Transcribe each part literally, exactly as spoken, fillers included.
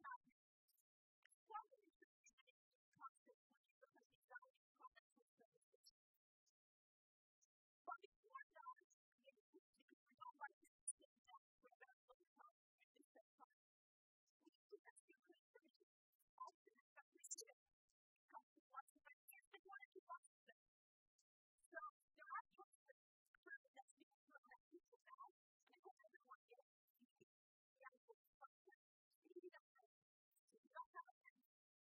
One of the interesting concepts because it's valued products and services. But before that, because we don't like to sit down for about one time at the same time, we need to have some creativity. Also, have creativity. Comes to lots of ideas and one or two boxes of them. So, there are concepts that's being thrown at people now, and I hope everyone gets the answer to the question. Maybe that's right. So, you don't have a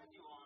you on.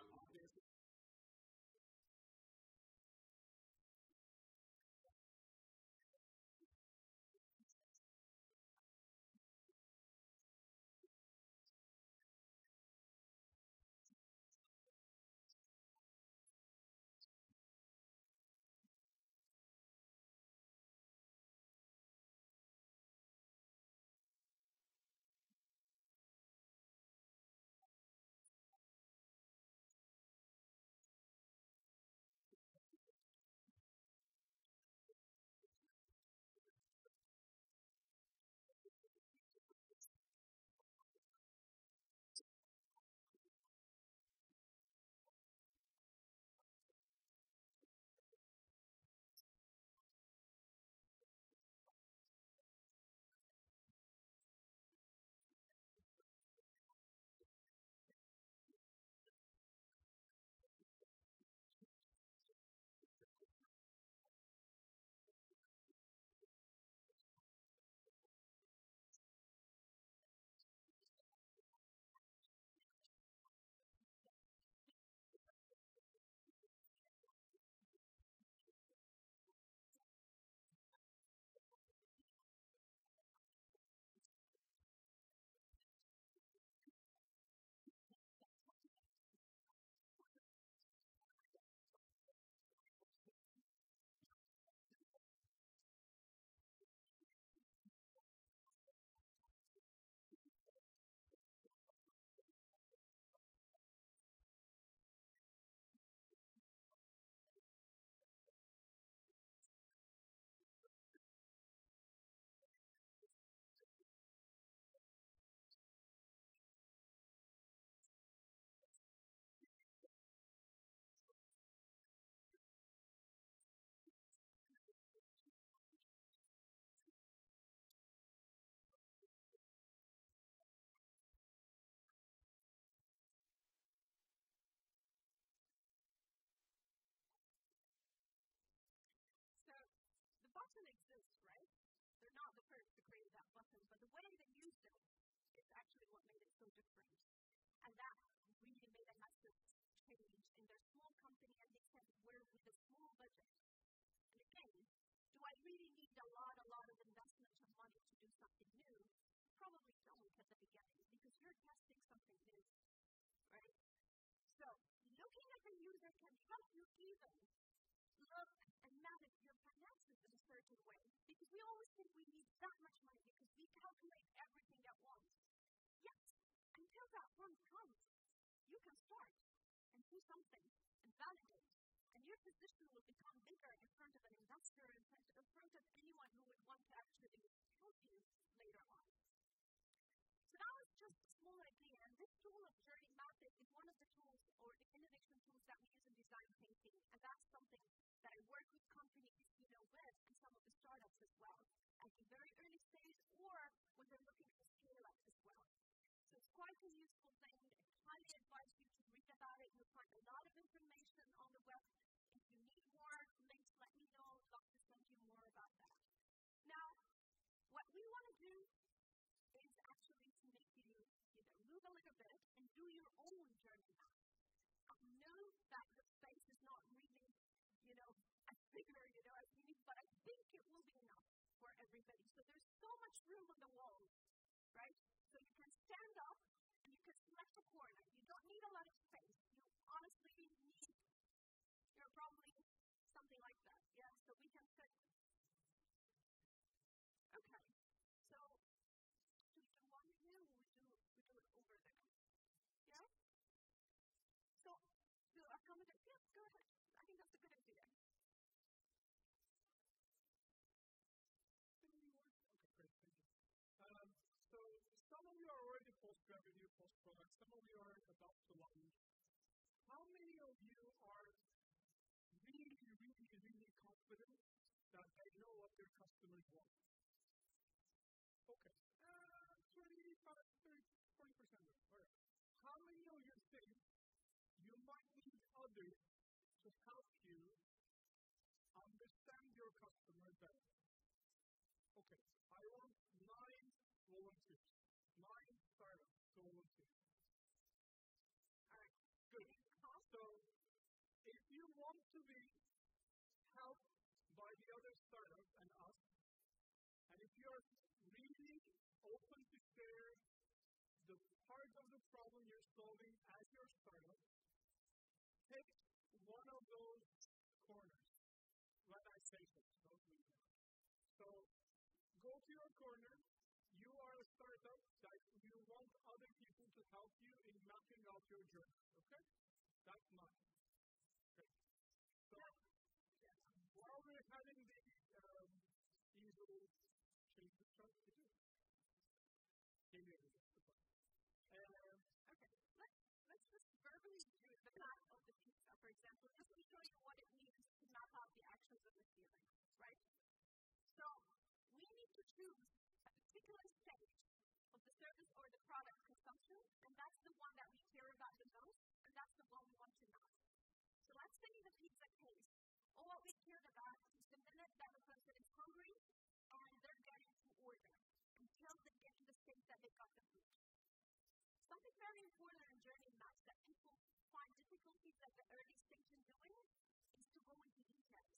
button exists, right? They're not the first to create that button, but the way they used it is actually what made it so different. And that really made a massive change in their small company, and they said, we're with a small budget. And again, do I really need a lot, a lot of investment of money to do something new? Probably don't at the beginning, because you're testing something new, right? So, looking at the user can help you even look and manage your finances in a certain way, because we always think we need that much money because we calculate everything at once. Yes, until that one comes, you can start and do something and validate, and your position will become bigger in front of an investor, in front, in front of anyone who would want to actually help you later on. So that was just a small idea, and this tool of journey mapping is one of the tools or the innovation tools that we use in design thinking, and that's something that I work with companies, you know, with, and some of the startups as well, at the very early stage or when they're looking to scale up as well. So it's quite a useful thing. I highly advise you to read about it. You'll find a lot of information on the web. If you need more links, let me know. I'd love to send you more about that. Now, what we want to do is actually to make you, you know, move a little bit and do your own journey map. I know that the space is not really, you know, as bigger, you know, as you need, but I think it will be enough for everybody. So there's so much room on the walls, right? So you can stand up and you can select a corner. You don't need a lot of space. You honestly need, you know, probably something like that. Yeah, so we can fit. Okay, so do we do one here or we do, we do it over there? Yeah? So, to accommodate, yes, go ahead. I think that's a good idea. Okay, great, thank you. Um, so, some of you are already post-revenue, post-product, some of you are about to launch. How many of you are really, really, really confident that they know what their customers want? Okay, uh, twenty-five, thirty, forty percent of it. All right. How many of you think you might need others to help you understand your customer better? Okay, I want nine volunteers, nine startups to volunteer. All right, Good. to be helped by the other startups and us. And if you're really open to share the part of the problem you're solving as your startup, pick one of those corners. When I say so, don't leave it. So go to your corner. You are a startup that you want other people to help you in mapping out your journey. Okay? That's mine. Okay. So while we're having the um, easel change the chart, give me a minute. Um, okay, let's, let's just verbally do the map of the pizza, for example, just to show you what it means to map out the actions of the feeling, right? So, we need to choose a particular stage of the service or the product consumption, and that's the one that we care about the most, and that's the one we want to map. So, let's say in the pizza case, all what we cared about is the minute that the person is hungry, and they're getting to order, until they get to the stage that they got the food. Something very important in journey maps that people find difficulties at the early stage in doing is to go into details.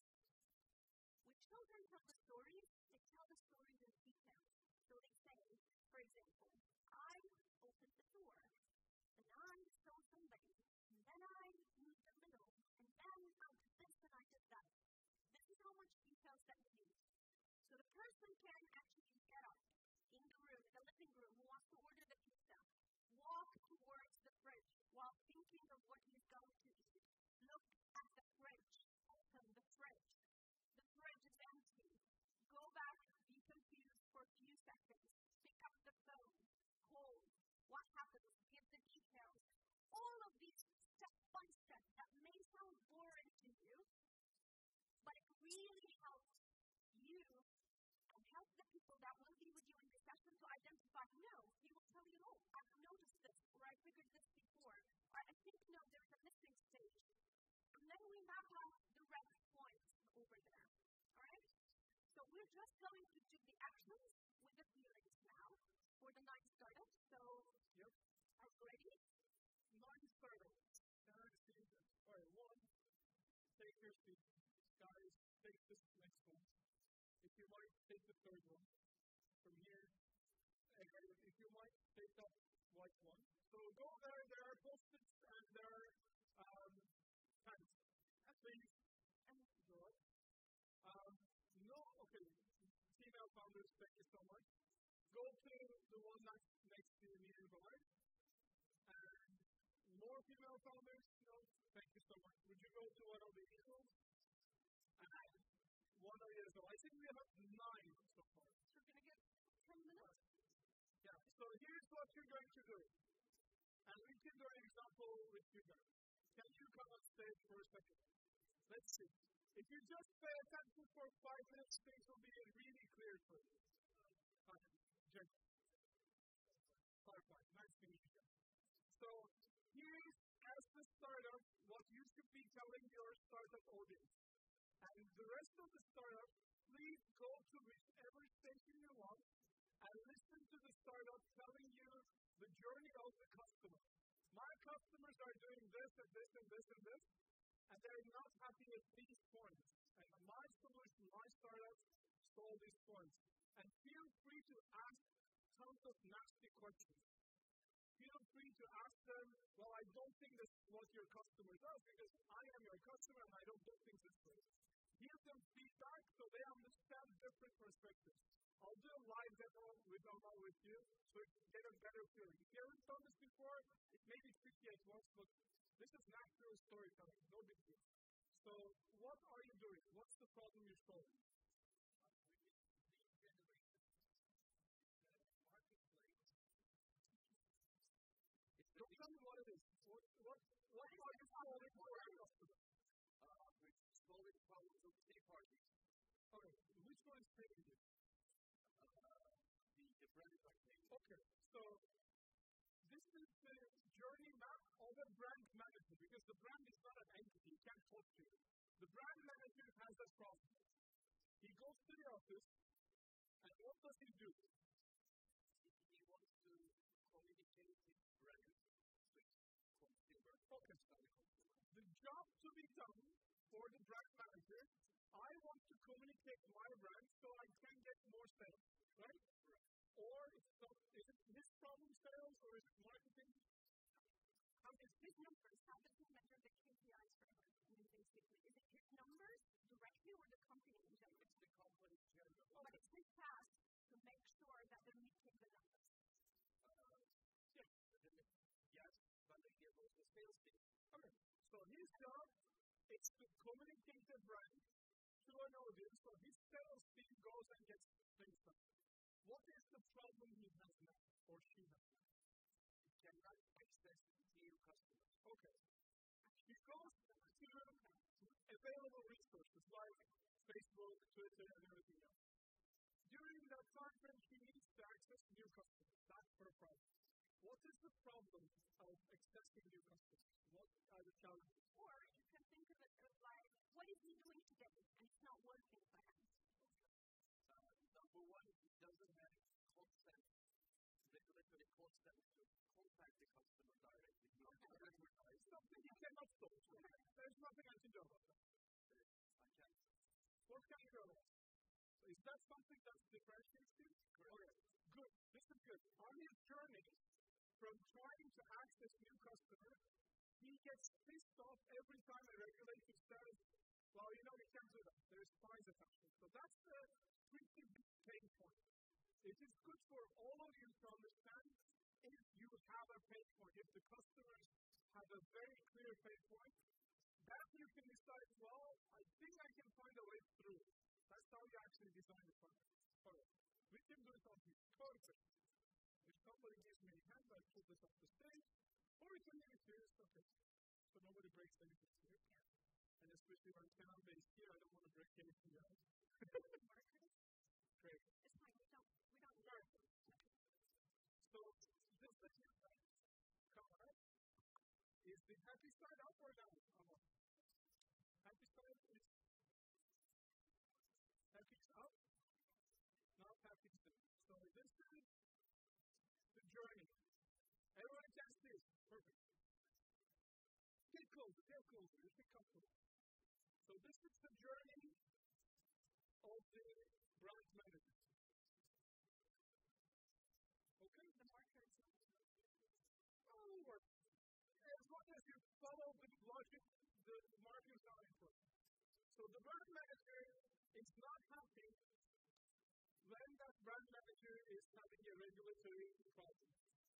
When children tell the stories, they tell the stories in details. So they say, for example, I opened the door, and I saw somebody, and then I moved a little, and then I did this and I did that. This is how much details that you need. So the person can actually get up in the room, in the living room, who wants to order the pizza, walk towards the fridge while thinking of what he's going to eat. Look at the fridge. Open the fridge. The fridge is empty. Go back, be confused for a few seconds. Pick up the phone. Call. What happens? Give the details. All of these step by step that may sound boring to you, but it really helps you and help the people that will be with you in the session to identify, no, he will tell you, oh, I've noticed this, or I figured this before, or I think, no, there's a missing stage. And then we map out the red points over there, all right? So we're just going to do the actions with the feelings now for the nine startups. So, yep. Are you ready? Nine startups. Nine stages. All right, one, take your seat. Guys, take this next one. If you might, take the third one from here. And if you might, take that white one. So go there, there are post-its and there are um, pens. Please, go up. Um, no, okay, female founders, thank you so much. Go to the one that's next to me nearby. And more female founders, no, thank you so much. Would you go to one of the easels? And one of the easels. I think we have nine so far. So we're going to get ten minutes? Yeah, so here's what you're going to do. And we can do an example with you guys. Can you come on stage for a second? Let's see. If you just pay attention for five minutes, things will be really clear for you. Okay, Jen. Five, five. Nice to meet you. So here's, as the startup, what you should be telling your startup audience. And the rest of the startup, please go to whichever station you want and listen to the startup telling you the journey of the customer. My customers are doing this and this and this and this, and they're not happy at these points. And my solution, my startup, solve these points. And feel free to ask tons of nasty questions. Feel free to ask them, well, I don't think this is what your customer does, because I am your customer and I don't do things this way. Give them feedback so they understand different perspectives. I'll do a live demo with Amal with you so you can get a better feeling. If you haven't done this before, it may be tricky at once, but this is natural storytelling, no big deal. So what are you doing? What's the problem you're solving? Don't tell me what it is. What, what, what are you solving for your customer? Uh, we're solving problems of three parties. Okay, which one is paying you? Uh, the, the brands are paying. Okay, so this is the journey map of a brand manager, because the brand is not an entity, it can't talk to you. The brand manager has a problem. He goes to the office, and what does he do? He wants to communicate his brand with consumers. Okay, the job to be done for the brand manager, I want to communicate my brand so I can get more sales, right? Or it's not, is it his problem sales or is it marketing? How does his numbers, how does he measure the K P Is for him? I mean, basically, is it his numbers directly or the company in general? It's the company in general. Oh, but it's his task to make sure that they're meeting the numbers. Uh, yeah, yes, but he has also sales team. Okay, so his job is to communicate the brand to an audience, so his sales team goes and gets things done. What is the problem he has now, or she has now? He cannot access new customers. Okay. He goes to available resources like Facebook, Twitter, and everything else. During that time frame, he needs to access new customers. That's her problem. What is the problem of accessing new customers? What are the challenges? Or you can think of it as like, what is he doing today and it's not working for him? Uh, number one, he doesn't have consent, regulatory consent to contact the customer directly. He has to advertise. Something you cannot stop. There's nothing I can do about that. I can't. What can you do about it? So is that something that differentiates you? Okay, good. This is good. On his journey from trying to access new customers, he gets pissed off every time a regulator says, well, you know, we can't do that. There's fines attached. So that's the pretty big pain point. It is good for all of you to understand if you have a pain point, if the customers have a very clear pain point, then you can decide, well, I think I can find a way through. That's how you actually design the product. Alright, we can do it on the perfect. If somebody gives me a hand, I put this up the stage, or we can leave it here, it's okay. So nobody breaks anything here. And especially when I'm based here, I don't want to break anything else. Great. It's fine, we don't, we don't need Right. So, this is your side. Come on. Is the happy side up or down? Come on. Happy side is happy is up, not happy is down. So, this is the journey. Everyone can see it. Perfect. Get closer, get closer. You should come closer. So, this is the journey of the brand manager. Okay? the markers. Oh, work. As long as you follow the logic, the markers are important. So the brand manager is not happy when that brand manager is having a regulatory problem.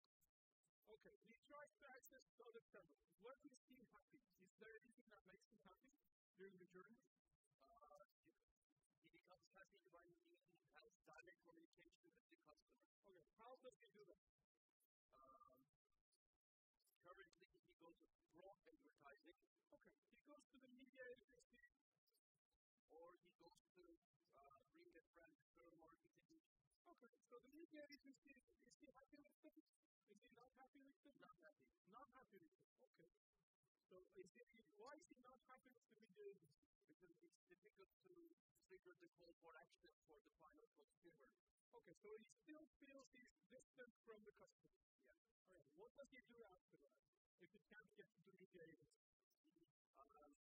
Okay, he tries to access other channels. What is he happy? Is there anything that makes him happy during the journey? Uh, he becomes happy when he has direct communication with the customer. Okay, how does he do that? Um, currently, he goes to broad advertising. Okay, he goes to the media agency, or he goes to uh, bring a friend to marketing. Okay, so the media agency, is he happy with them? Is he not happy with them? Not happy. Not happy with them, okay. So is he, why is he not happy with the media agency? Because it's difficult to trigger the call for action for the final consumer. Okay, so he still feels he's distant from the customer. Yeah. Alright, what does he do after that? If he can't get to the media agency? Um,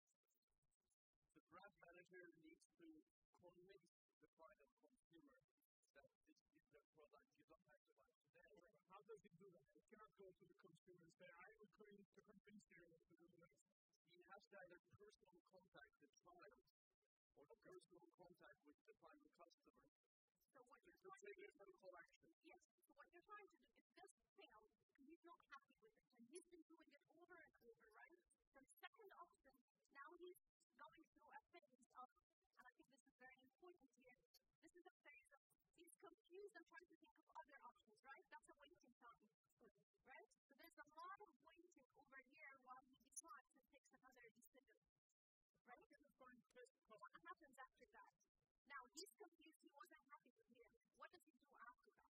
the brand manager needs to convince the final consumer that this is the product you don't have to buy today. Okay, how does he do that? He cannot go to the consumer and say, I will come to convince you to do this. He has to either personal contact the trial or the personal contact with the final customer. So what you're To trying to trigger do, some call action. yes, so what you're trying to do, if this fails, because he's not happy with it, and he's been doing it over and over, right? The second option, now he's going through a phase of, and I think this is very important here, this is a phase of, he's confused and trying to think of other options, right? That's a waiting time, right? So there's a lot of waiting over here while he decides and takes another decision, How can you find best what customer? happens after that? Now he's confused, he wasn't happy with him. What does he do after that?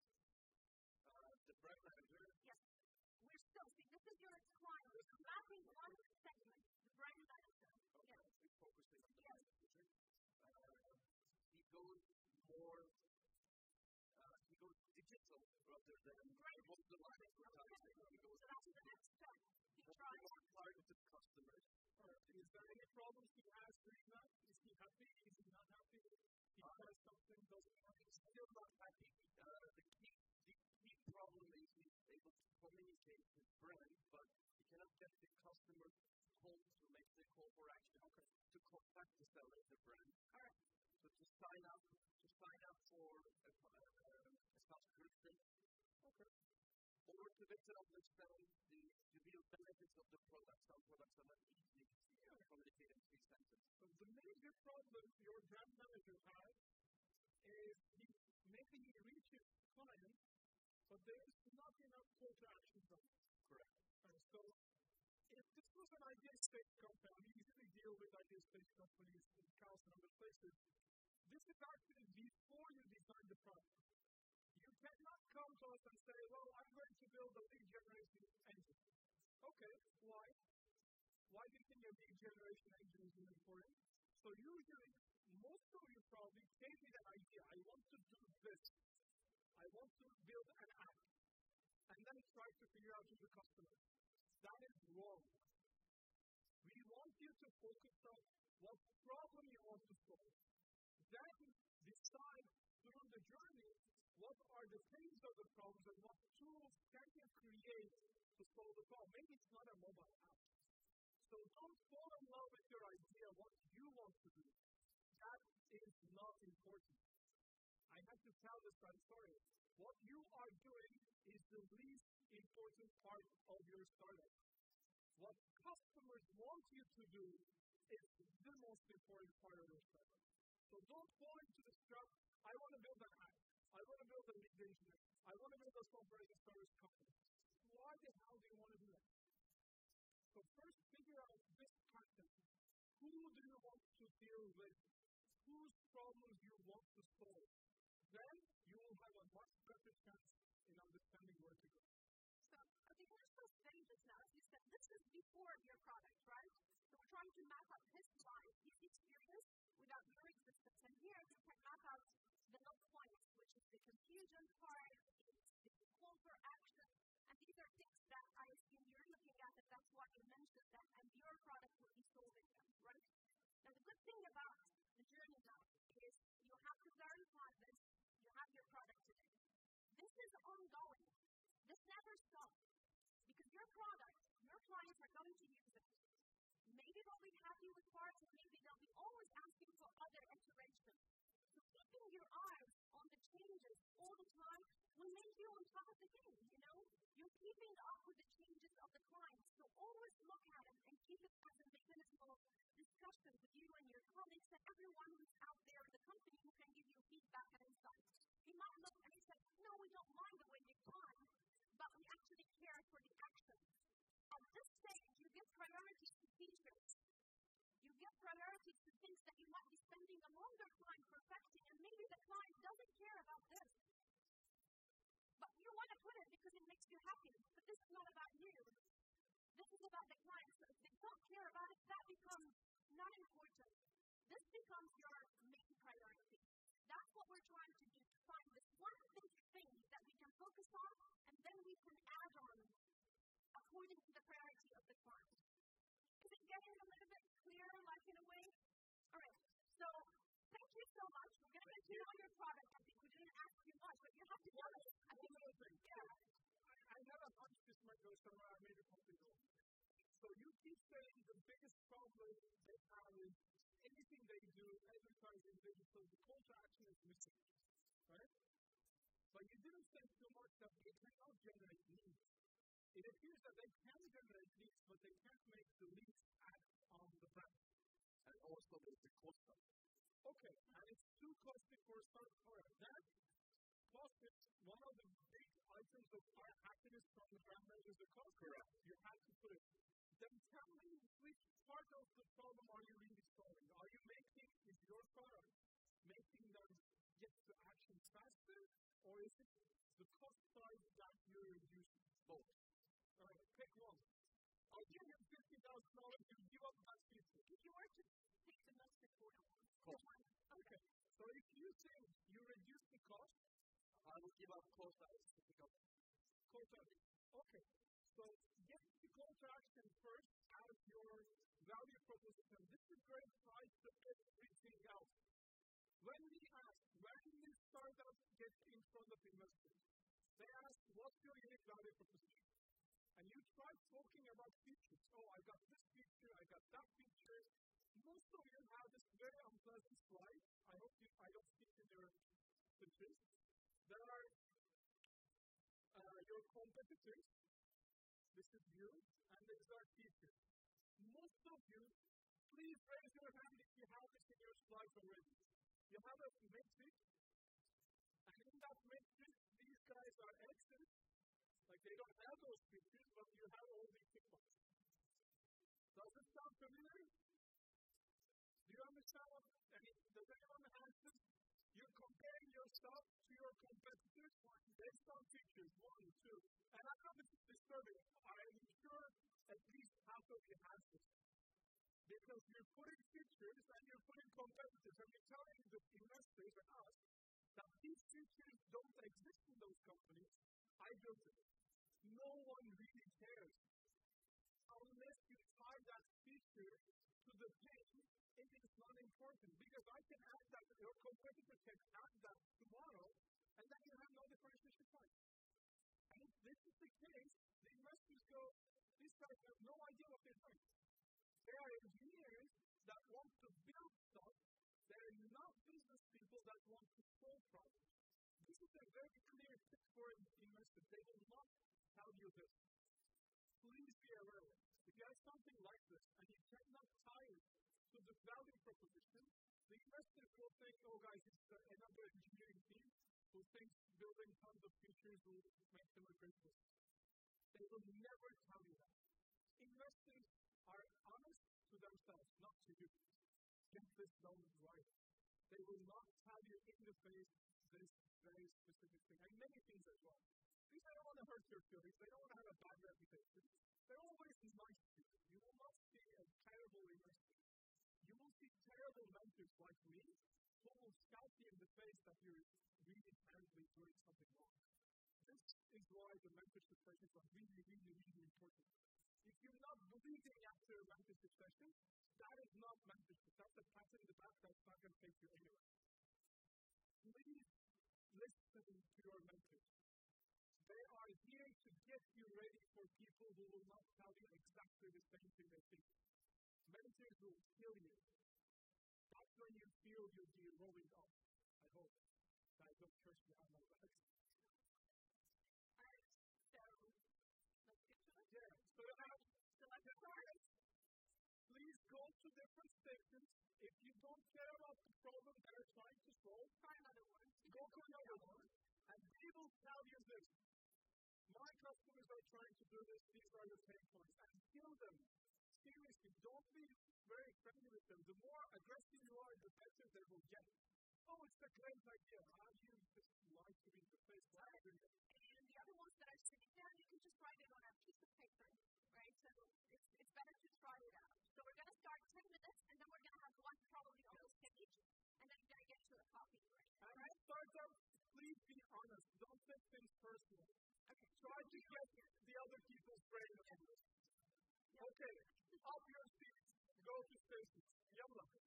Uh, the brand manager. Yes. We're still, see, this is your client. We're mapping one segment, the brand manager. Okay, Yes. we're focusing on the Yes. brand manager. Uh, he goes more, uh, he goes digital rather than Great. the line advertising. He goes So that's the next step. He tries. more targeted customers. Alright, is there any problems he has because something doesn't work? Still not happy. Uh, the key, the key problem is he's able to communicate his brand, but he cannot get the customer home to make the call for action. Okay. To contact the seller of the brand. All right. So to sign up, to sign up for a, a, a subscription. Okay. Or to get to understand the, the real benefits of the product. Some products are not easy to communicate in three sentences. So the major problem your brand manager has is he maybe he reaches clients, but there's not enough call to action on it. Correct. And so if this was an idea stage company, we usually deal with idea stage companies in Chaos and other places. This is actually before you design the product. You cannot come to us and say, well, I'm going to build a lead generation engine. Okay, why? Why do you think a lead generation engine is important? So usually, most of you probably gave me that idea. I want to do this. I want to build an app. And then try to figure out who's the customer. That is wrong. We want you to focus on what problem you want to solve. Then decide through the journey what are the things of the problems and what tools can you create to solve the problem. Maybe it's not a mobile app. So don't fall in love with your idea, what you want to do. That is not important. I have to tell this, I'm sorry. What you are doing is the least important part of your startup. What customers want you to do is the most important part of your startup. So don't fall into this trap. I want to build an app. I want to build a lead engineer. I want to build a software as a service company. Why the hell do you want to do that? So first figure out this pattern. Who do you want to deal with? Whose problems you want to solve? Then you will have a much better chance in understanding where to go. So at the initial stages now, as you said, this is before your product, right? So we're trying to map out his life, his experience without your existence. And here you can map out the no points, which is the confusion part, it's the call for action. And these are things that I assume you're looking at, and that's why you mentioned them, and your product will be solving them, right? Now the good thing about the journey now is you have to verify this. You have your product today. This is ongoing. This never stops. Because your product, your clients are going to use it. Maybe they'll be happy with parts, and maybe they'll be always asking for other iterations. So keeping your eyes on the changes all the time will make you on top of the game, you know? You're keeping up with the changes of the clients. So always look at it and keep it as a mechanism of discussion with you and your colleagues and everyone who's out there in the company who can give you feedback and insights. He might look and he says, no, we don't mind the way you time, but we actually care for the action. At this stage, you give priority to features. You give priority to things that you might be spending a longer time perfecting, and maybe the client doesn't care about this. But you want to put it because it makes you happy. But this is not about you. This is about the client. So if they don't care about it, that becomes not important. This becomes your main priority. That's what we're trying to do, to find this one big thing that we can focus on, and then we can add on according to the priority of the client. Is it getting a little bit clearer, like in a way? All right. So thank you so much. We're going to get to know your product. I think we didn't ask you much, but you have to tell us. I think One other thing. yeah. I, I have a hunch this might go somewhere. I made a complete wrong. So you keep saying the biggest problem they have is anything they do, advertising, digital, the call to action is missing. Right? But you didn't say too much that they cannot generate leads. It appears that they can generate leads, but they can't make the leads act on the brand. And also there's the cost of it. Okay, and it's too costly for a startup product. That cost is one of the big items of our happiness from the brand manager is the cost. Correct. You have to put it. Then tell me which part of the problem are you really solving? Are you making, is your product making them get to action faster, or is it the cost side that you're reducing? Both. All right, pick one. I'll give you fifty thousand dollars to give up that feature. If you were to take the most important one. Cost. Okay, so if you think you reduce the cost, I will give up cost as to pick up. call to action. Okay, so get the call to action first as your value proposition. This is great price to everything else. When we ask, when these startups get in front of investors, they ask, what's your unique value proposition? And you try talking about features. Oh, I got this feature, I got that feature. Most of you have this very unpleasant slide. I hope you, I don't see it in your pictures. There are uh, your competitors. This is you, and these are features. Most of you, please raise your hand if you have this in your slides already. You have a matrix, and in that matrix, these guys are X's. Like they don't have those features, but you have all these tick boxes. Does it sound familiar? Do you understand what, I mean, does anyone have this? You're comparing yourself to your competitors based on features, one, two. And I know this is disturbing. I'm sure at least half of you have this. Because you're putting features and you're putting competitors, and you're telling the investors and us that these features don't exist in those companies. I built it. No one really cares. Unless you tie that feature to the thing, it is not important. Because I can add that, your competitor can add that tomorrow, and then you have no differentiation point. And if this is the case, the investors go, these guys have no idea what they're doing. They are engineers that want to build stuff. They are not business people that want to solve problems. This is a very clear tip for investors. They will not tell you this. Please be aware of it. If you have something like this and you cannot tie it to the value proposition, the investors will think, oh guys, it's uh, another engineering team who thinks building tons of features will make them a great business. They will never tell you that. Investors are honest to themselves, not to you. Get this done right. They will not tell you in the face this very specific thing, and many things as well. Because they don't want to hurt your feelings, they don't want to have a bad reputation. They're always nice to you. You will not see a terrible investor. You will see terrible mentors like me who will scout you in the face that you're really apparently doing something wrong. This is why the mentorship sessions are really, really, really important. If you're not believing after a mentorship session, that is not mentorship. That's a pat in the back that's not going to take you anywhere. Please listen to your mentors. They are here to get you ready for people who will not tell you exactly the same thing they think. Mentors will kill you. That's when you feel you'll be rolling up. I hope. Guys, don't curse me on my back. Alright, so let's get to it. Yeah, so now, So let's start. please go to different stations. If you don't care about the problem they're trying to solve, Try another one. go to another one, and they will tell you this. My customers are trying to do this, these are the pain points. And kill them. Seriously, don't be very friendly with them. The more aggressive you are, the better they will get. Oh, it's a great idea. How do you just lie to me in the face? Why are you doing it? And the other ones that are sitting down, you can just write it on a piece of paper, right? So it's, it's better to try it out. So we're going to start ten minutes, and then we're going to have one probably on the stage, and then we're going to get to a coffee break. And right? Startups, please be honest. Don't take things personal. Okay. Try to get the other people's brain on this. Okay, up your seats. Go to stations. Yalla.